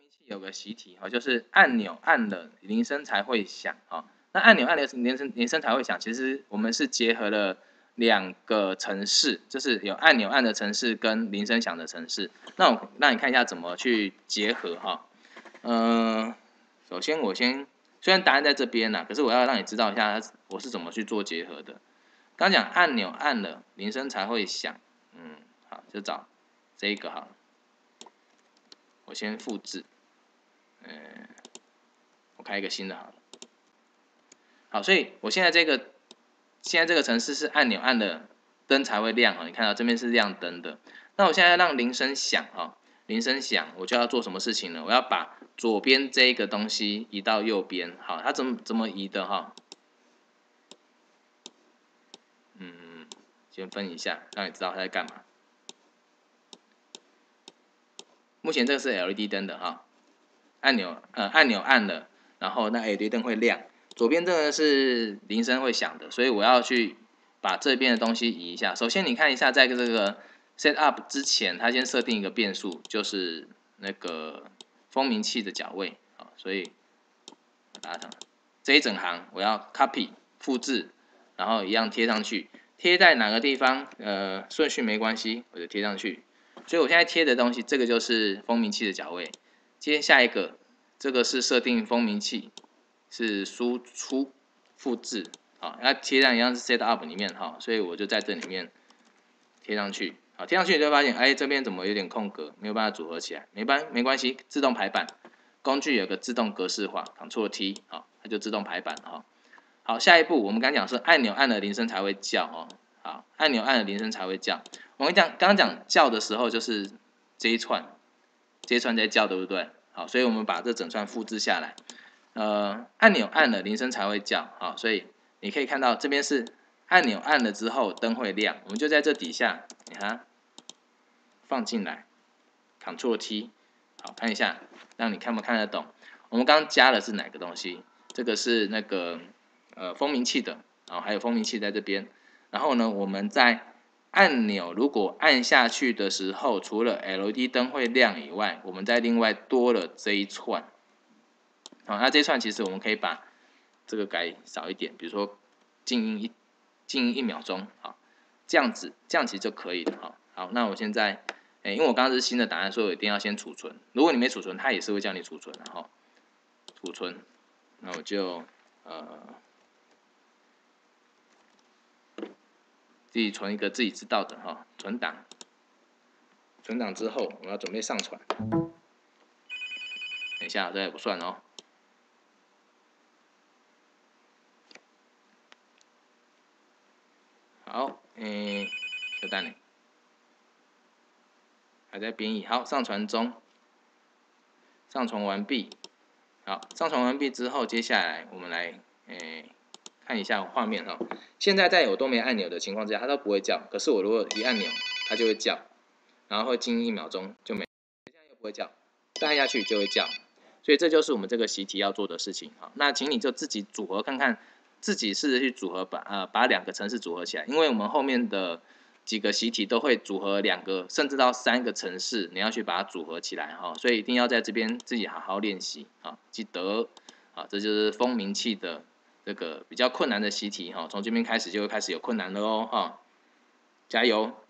明器有个习题哈，就是按钮按了铃声才会响啊。那按钮按了铃声才会响，其实我们是结合了两个程式，就是有按钮按的程式跟铃声响的程式。那我让你看一下怎么去结合哈。首先虽然答案在这边啦，可是我要让你知道一下我是怎么去做结合的。刚讲按钮按了铃声才会响，好，就找这一个好了。我先复制。我开一个新的好了。好，所以我现在这个程式是按钮按了灯才会亮哦，你看到这边是亮灯的。那我现在让铃声响哈，铃声响，我就要做什么事情呢？我要把左边这个东西移到右边。好，它怎么移的哈？先分一下，让你知道它在干嘛。目前这个是 LED 灯的哈，按钮按了，然后那 LED 灯会亮。左边这个是铃声会响的，所以我要去把这边的东西移一下。首先你看一下，在这个 set up 之前，它先设定一个变数，就是那个蜂鸣器的角位。好，所以打上这一整行我要 copy 复制，然后一样贴上去。贴在哪个地方？顺序没关系，我就贴上去。所以我现在贴的东西，这个就是蜂鸣器的角位。接下一个，这个是设定蜂鸣器，是输出复制，好，那贴上一样是 set up 里面哈，所以我就在这里面贴上去，好，贴上去你就发现，哎，这边怎么有点空格，没有办法组合起来，没关系，自动排版，工具有个自动格式化 ，Ctrl T， 好，它就自动排版哈。好，下一步我们刚讲是按钮按了铃声才会叫哦，好，按钮按了铃声才会叫。我们刚刚讲叫的时候就是这一串在叫，对不对？好，所以我们把这整串复制下来。按钮按了铃声才会叫，好，所以你可以看到这边是按钮按了之后灯会亮，我们就在这底下，你看放进来 ，Ctrl T， 好，看一下，让你看不看得懂？我们刚刚加的是哪个东西？这个是那个蜂鸣器的，然后还有蜂鸣器在这边。然后呢，我们在按钮如果按下去的时候，除了 LED 灯会亮以外，我们再另外多了这一串。好，那这一串其实我们可以把这个改少一点，比如说静音1秒钟，好，这样其实就可以了。好，那我现在，因为我刚刚是新的档案，所以我一定要先储存。如果你没储存，它也是会叫你储存的哈。储存，那我就自己存一个自己知道的哈，存档。存档之后，我要准备上传。等一下，这还不算哦。好，就等你，还在编译。好，上传中，上传完毕。好，上传完毕之后，接下来我们来看一下画面哈。现在在我都没按钮的情况之下，它都不会叫。可是我如果一按钮，它就会叫，然后会静音1秒钟就没。现在又不会叫，再按下去就会叫。所以这就是我们这个习题要做的事情。好，那请你就自己组合看看，自己试着去组合把两个程式组合起来，因为我们后面的几个习题都会组合2个甚至到3个程式，你要去把它组合起来哈，所以一定要在这边自己好好练习啊，记得啊，这就是蜂鸣器的这个比较困难的习题哈，从这边开始就会开始有困难了哦哈，加油！